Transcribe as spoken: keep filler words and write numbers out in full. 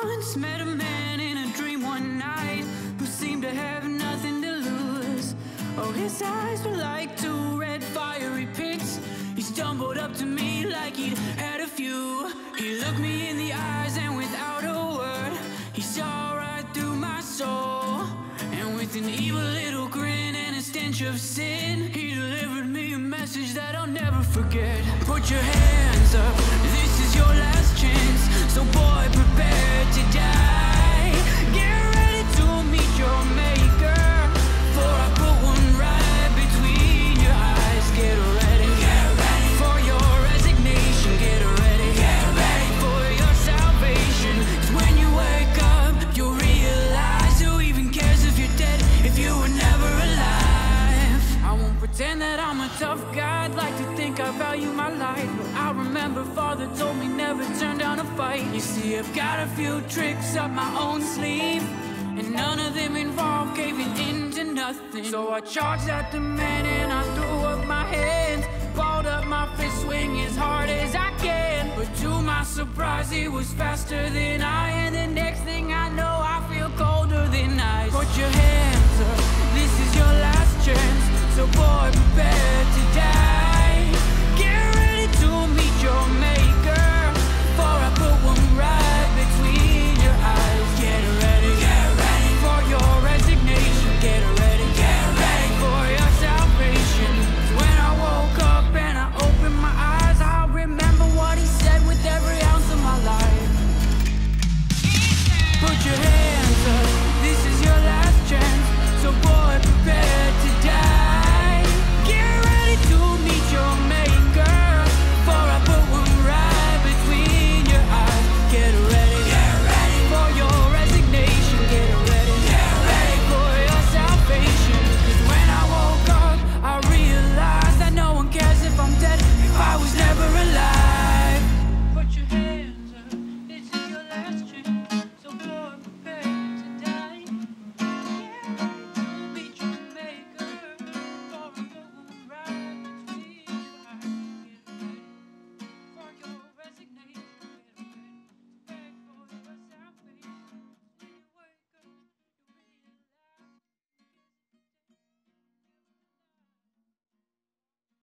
once met a man in a dream one night who seemed to have nothing to lose. Oh, his eyes were like two red fiery pits. He stumbled up to me like he'd had a few. He looked me in the eyes and without a word, he saw right through my soul. And with an evil little grin and a stench of sin, he delivered me a message that I'll never forget. Put your hands up, this is your last chance. So boy, prepare to die. Get ready to meet your maker, for I put one right between your eyes. Get ready, get ready for your resignation. Get ready, get ready for your salvation. 'Cause when you wake up, you'll realize who even cares if you're dead, if you were never alive. I won't pretend that I'm a tough guy. I'd like to think I value my life, but I remember father told me never turn down a fight. You see, I've got a few tricks up my own sleeve, and none of them involve caving into nothing. So I charged at the man and I threw up my hands, balled up my fist, swing as hard as I can. But to my surprise, he was faster than I, and the next thing I know, I feel colder than ice. Put your hands up, this is your last chance. So boy,